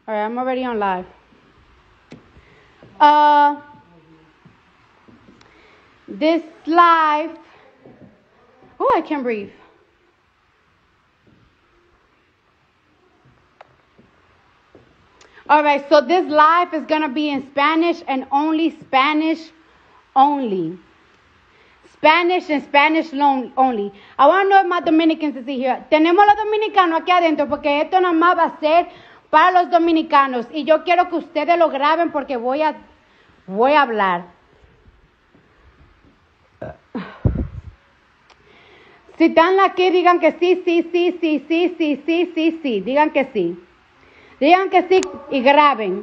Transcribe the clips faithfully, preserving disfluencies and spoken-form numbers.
All right, I'm already on live. Uh, this live. Oh, I can't breathe. All right, so this live is going to be in Spanish and only Spanish only. Spanish and Spanish only. I want to know if my Dominicans is here. Tenemos los dominicanos aquí adentro porque esto nada más va a ser para los dominicanos. Y yo quiero que ustedes lo graben porque voy a, voy a hablar. Si están aquí, digan que sí, sí, sí, sí, sí, sí, sí, sí, sí. Digan que sí. Digan que sí y graben.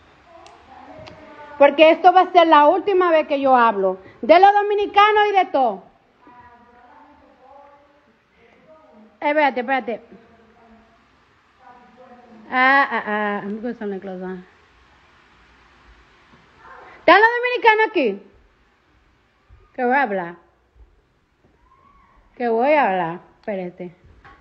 Porque esto va a ser la última vez que yo hablo. De los dominicanos y de todo. Eh, espérate, espérate. Ah, ah, ah. I'm going to sound like close on. ¿Están los dominicanos aquí? Que voy a hablar. Que voy a hablar. Espérate.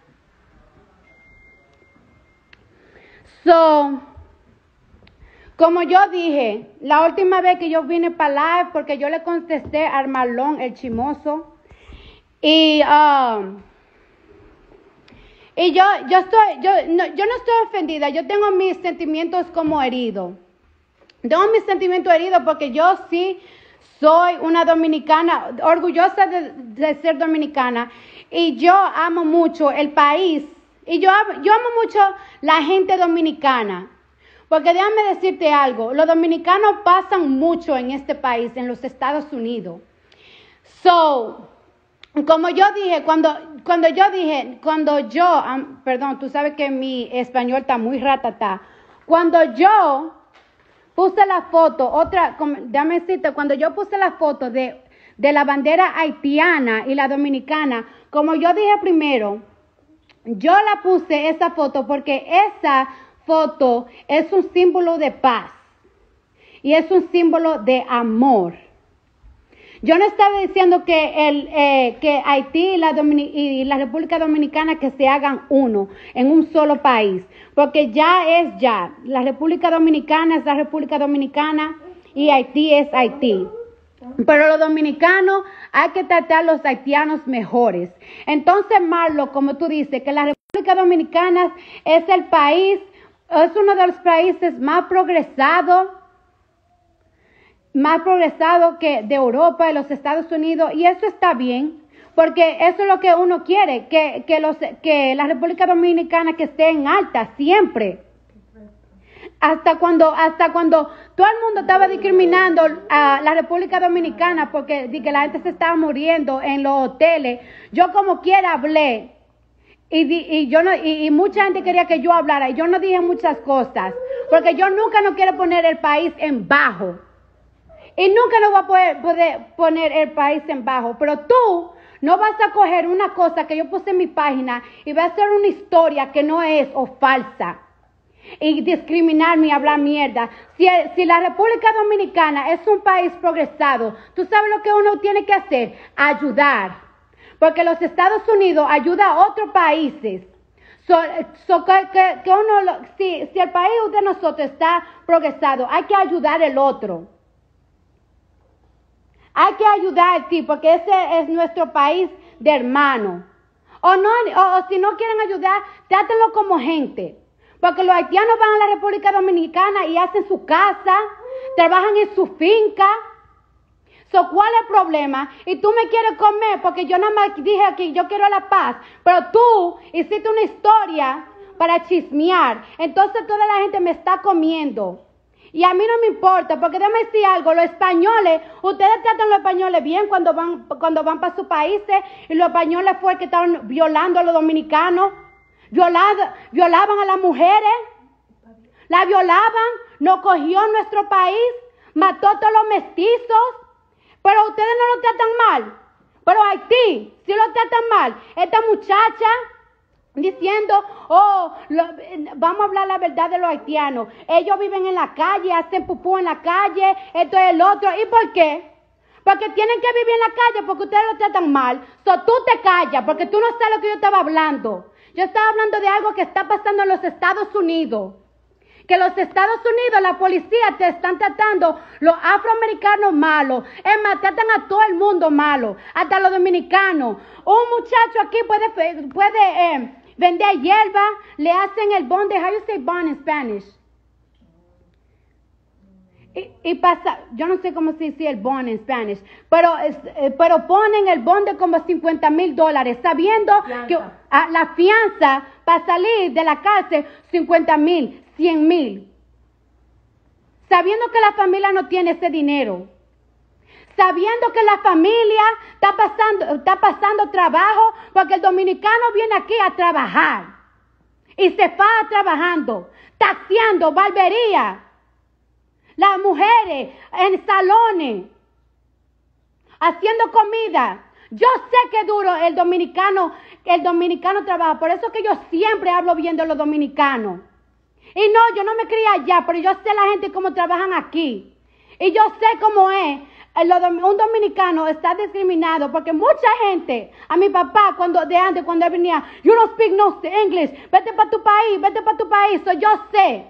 So, como yo dije, la última vez que yo vine para live, porque yo le contesté al Marlon, el chimoso, y, um, y yo, yo estoy, yo no, yo no estoy ofendida, yo tengo mis sentimientos como heridos. Tengo mis sentimientos heridos porque yo sí soy una dominicana, orgullosa de, de ser dominicana, y yo amo mucho el país, y yo amo, yo amo mucho la gente dominicana. Porque déjame decirte algo, los dominicanos pasan mucho en este país, en los Estados Unidos. So, como yo dije, cuando, cuando yo dije, cuando yo, um, perdón, tú sabes que mi español está muy ratatá. Cuando yo puse la foto, otra, déjame decirte, cuando yo puse la foto de, de la bandera haitiana y la dominicana, como yo dije primero, yo la puse esa foto porque esa foto es un símbolo de paz y es un símbolo de amor. Yo no estaba diciendo que el eh, que Haití y la, Domini- y la República Dominicana que se hagan uno en un solo país, porque ya es ya. La República Dominicana es la República Dominicana y Haití es Haití. Pero los dominicanos hay que tratar a los haitianos mejores. Entonces, Marlo, como tú dices, que la República Dominicana es el país, es uno de los países más progresados, más progresado que de Europa, de los Estados Unidos, y eso está bien, porque eso es lo que uno quiere, que, que, los, que la República Dominicana que esté en alta siempre. Hasta cuando, hasta cuando todo el mundo estaba discriminando a la República Dominicana porque de que la gente se estaba muriendo en los hoteles, yo como quiera hablé. Y, y yo no y, y mucha gente quería que yo hablara y yo no dije muchas cosas porque yo nunca no quiero poner el país en bajo y nunca no voy a poder, poder poner el país en bajo, pero tú no vas a coger una cosa que yo puse en mi página y vas a hacer una historia que no es o falsa y discriminarme y hablar mierda. Si, si la República Dominicana es un país progresado, tú sabes lo que uno tiene que hacer, ayudar. Porque los Estados Unidos ayuda a otros países. So, so que, que, que uno, si, si el país de nosotros está progresado, hay que ayudar al otro. Hay que ayudar a ti, porque ese es nuestro país de hermano. O, no, o, o si no quieren ayudar, trátenlo como gente. Porque los haitianos van a la República Dominicana y hacen su casa, trabajan en su finca. So, ¿cuál es el problema? Y tú me quieres comer porque yo nada más dije aquí, yo quiero la paz. Pero tú hiciste una historia para chismear. Entonces toda la gente me está comiendo. Y a mí no me importa, porque déjame decir algo, los españoles, ustedes tratan a los españoles bien cuando van, cuando van para sus países, y los españoles fue el que estaban violando a los dominicanos, violado, violaban a las mujeres, la violaban, nos cogió en nuestro país, mató a todos los mestizos. Pero ustedes no lo tratan mal. Pero Haití sí lo tratan mal. Esta muchacha diciendo, oh, lo, vamos a hablar la verdad de los haitianos. Ellos viven en la calle, hacen pupú en la calle, esto es el otro. ¿Y por qué? Porque tienen que vivir en la calle porque ustedes lo tratan mal. So tú te callas porque tú no sabes lo que yo estaba hablando. Yo estaba hablando de algo que está pasando en los Estados Unidos. que los Estados Unidos, la policía te están tratando los afroamericanos malos. Es más, tratan a todo el mundo malo, hasta los dominicanos. Un muchacho aquí puede, puede eh, vender hierba, le hacen el bond de, how you say bond in Spanish? Y, y pasa, yo no sé cómo se dice el bond en Spanish, pero, eh, pero ponen el bond de como cincuenta mil dólares, sabiendo fianza. que a, la fianza para salir de la cárcel, cincuenta mil, cien mil. Sabiendo que la familia no tiene ese dinero. Sabiendo que la familia está pasando, está pasando trabajo, porque el dominicano viene aquí a trabajar. Y se va trabajando, taxiando, barbería. Las mujeres en salones, haciendo comida. Yo sé que duro el dominicano, el dominicano trabaja. Por eso que yo siempre hablo bien de los dominicanos. Y no, yo no me crié allá, pero yo sé la gente cómo trabajan aquí. Y yo sé cómo es. Un dominicano está discriminado porque mucha gente, a mi papá cuando de antes, cuando él venía, you don't speak no English, vete para tu país, vete para tu país. So yo sé.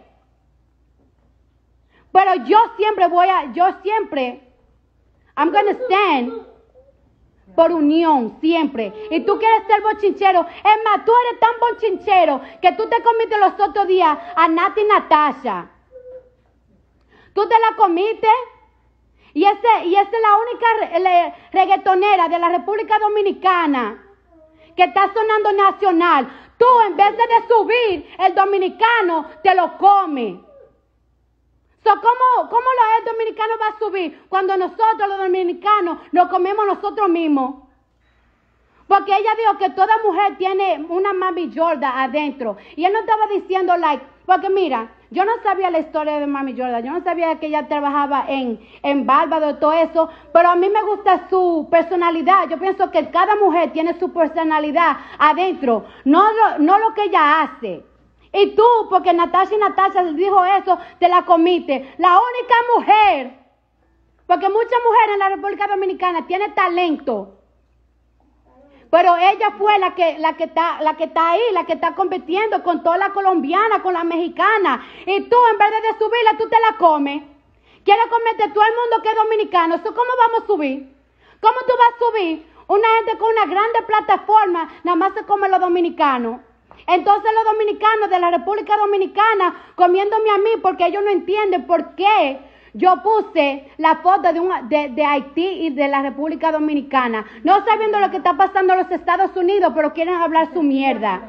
Pero yo siempre voy a, yo siempre, I'm going to stand por unión, siempre. Y tú quieres ser bochinchero. Es más, tú eres tan bochinchero que tú te comiste los otros días a Nati Natasha. Tú te la comiste. Y esa y ese es la única re, reggaetonera de la República Dominicana que está sonando nacional. Tú, en vez de, de subir, el dominicano te lo come. So, ¿cómo, ¿Cómo el dominicano va a subir cuando nosotros los dominicanos nos comemos nosotros mismos? Porque ella dijo que toda mujer tiene una Mami Jordan adentro. Y él no estaba diciendo, like, porque mira, yo no sabía la historia de Mami Jordan. Yo no sabía que ella trabajaba en, en Barbados y todo eso. Pero a mí me gusta su personalidad. Yo pienso que cada mujer tiene su personalidad adentro. No lo, no lo que ella hace. Y tú, porque Natasha y Natasha les dijo eso, te la comiste. La única mujer, porque muchas mujeres en la República Dominicana tienen talento, pero ella fue la que, la que está, la que está ahí, la que está compitiendo con toda la colombiana, con la mexicana. Y tú, en vez de subirla, tú te la comes. Quieres comerte todo el mundo que es dominicano. ¿Eso cómo vamos a subir? ¿Cómo tú vas a subir? Una gente con una grande plataforma, nada más se come los dominicanos. Entonces los dominicanos de la República Dominicana comiéndome a mí porque ellos no entienden por qué yo puse la foto de, un, de, de Haití y de la República Dominicana. No sabiendo lo que está pasando en los Estados Unidos, pero quieren hablar su mierda.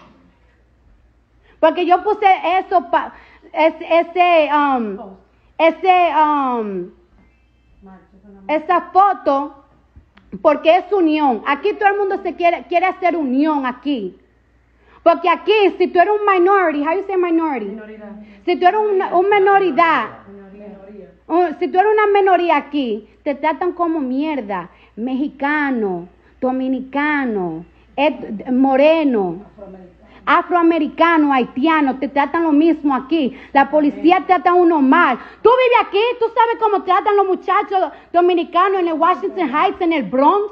Porque yo puse eso, pa, ese, ese, um, ese, um, esa foto porque es unión. Aquí todo el mundo se quiere, quiere hacer unión aquí. Porque aquí, si tú eres un minority, how you say minority? Minoridad. Si tú eres una, un menoridad, minoría. Un, si tú eres una minoría aquí, te tratan como mierda. Mexicano, dominicano, et, moreno, afroamericano. afroamericano, haitiano, te tratan lo mismo aquí. La policía trata a uno mal. Tú vives aquí, tú sabes cómo tratan los muchachos dominicanos en el Washington Heights, en el Bronx.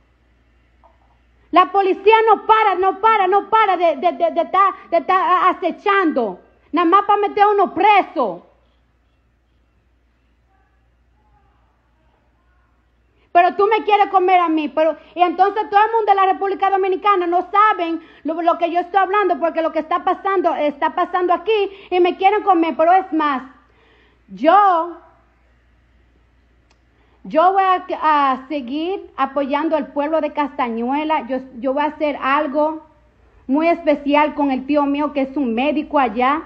La policía no para, no para, no para de, de, de, de, estar, de estar acechando. Nada más para meter a uno preso. Pero tú me quieres comer a mí. Pero, y entonces todo el mundo de la República Dominicana no saben lo, lo que yo estoy hablando porque lo que está pasando, está pasando aquí y me quieren comer. Pero es más, yo... Yo voy a, a seguir apoyando al pueblo de Castañuela. Yo, yo voy a hacer algo muy especial con el tío mío que es un médico allá.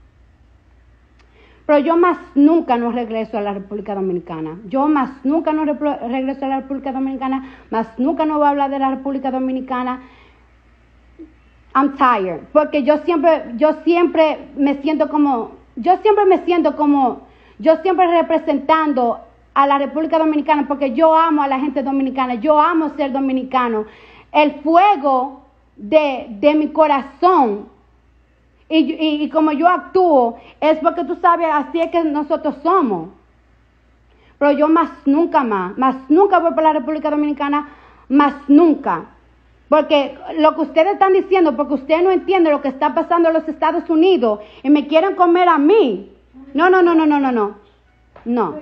Pero yo más nunca no regreso a la República Dominicana. Yo más nunca no regreso a la República Dominicana. Más nunca no voy a hablar de la República Dominicana. I'm tired. Porque yo siempre, yo siempre me siento como, yo siempre me siento como, yo siempre representando a la República Dominicana, porque yo amo a la gente dominicana, yo amo ser dominicano. El fuego de, de mi corazón y, y, y como yo actúo es porque tú sabes, así es que nosotros somos. Pero yo más nunca más, más nunca voy para la República Dominicana, más nunca. Porque lo que ustedes están diciendo, porque ustedes no entienden lo que está pasando en los Estados Unidos y me quieren comer a mí. No, no, no, no, no, no, no. No.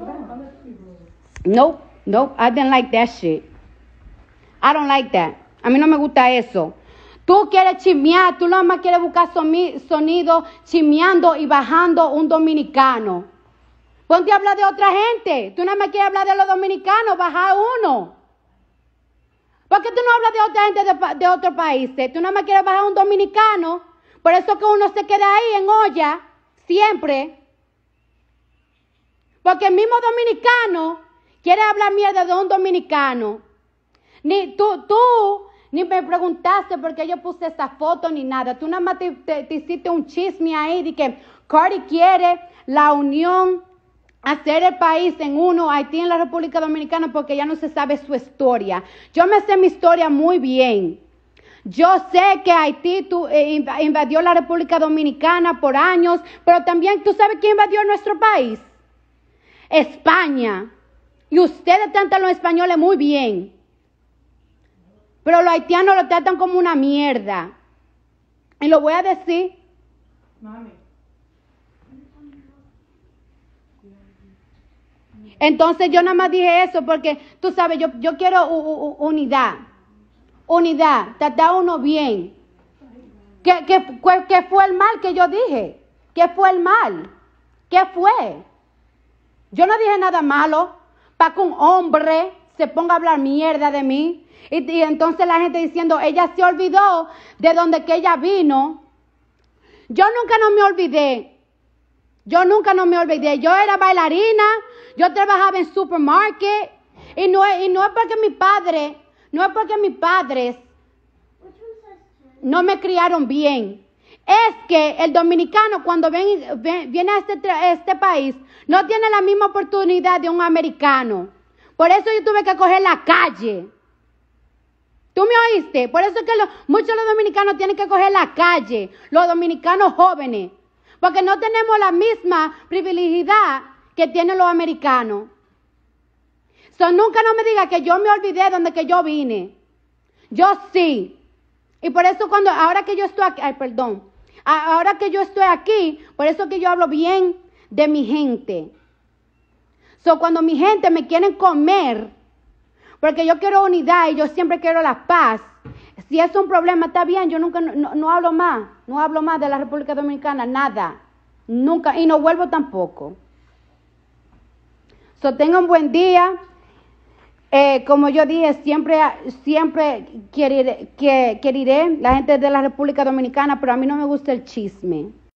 No, no, I didn't like that shit. I don't like that. A mí no me gusta eso. Tú quieres chismear, tú nada más quieres buscar sonido chismeando y bajando un dominicano. Ponte a hablar de otra gente. Tú nada más quieres hablar de los dominicanos, bajar uno. ¿Por qué tú no hablas de otra gente de, de otros países? Tú nada más quieres bajar un dominicano. Por eso que uno se queda ahí en olla, siempre. Porque el mismo dominicano quiere hablar mierda de un dominicano. Ni tú, tú, ni me preguntaste por qué yo puse esa foto ni nada. Tú nada más te, te, te hiciste un chisme ahí de que Cardi quiere la unión, hacer el país en uno, Haití en la República Dominicana, porque ya no se sabe su historia. Yo me sé mi historia muy bien. Yo sé que Haití tu, eh, invadió la República Dominicana por años, pero también tú sabes quién invadió nuestro país. España. Y ustedes tratan a los españoles muy bien. Pero los haitianos lo tratan como una mierda. Y lo voy a decir. Mami. Entonces yo nada más dije eso porque, tú sabes, yo, yo quiero u, u, unidad. Unidad. Tratar a uno bien. ¿Qué, qué, ¿Qué fue el mal que yo dije? ¿Qué fue el mal? ¿Qué fue? Yo no dije nada malo para que un hombre se ponga a hablar mierda de mí. Y, y entonces la gente diciendo, ella se olvidó de donde que ella vino. Yo nunca no me olvidé. Yo nunca no me olvidé. Yo era bailarina, yo trabajaba en supermarket. Y no, y no es porque mi padre, no es porque mis padres no me criaron bien. Es que el dominicano cuando ven, ven, viene a este, a este país no tiene la misma oportunidad de un americano. Por eso yo tuve que coger la calle. ¿Tú me oíste? Por eso es que lo, muchos de los dominicanos tienen que coger la calle, los dominicanos jóvenes, porque no tenemos la misma privilegiedad que tienen los americanos. So, nunca no me diga que yo me olvidé de donde que yo vine. Yo sí. Y por eso cuando, ahora que yo estoy aquí, ay, perdón, ahora que yo estoy aquí, por eso que yo hablo bien de mi gente. So, cuando mi gente me quieren comer, porque yo quiero unidad y yo siempre quiero la paz. Si es un problema, está bien, yo nunca, no, no hablo más, no hablo más de la República Dominicana, nada, nunca, y no vuelvo tampoco. So, tenga un buen día. Eh, como yo dije, siempre, siempre queriré, que, queriré la gente de la República Dominicana, pero a mí no me gusta el chisme.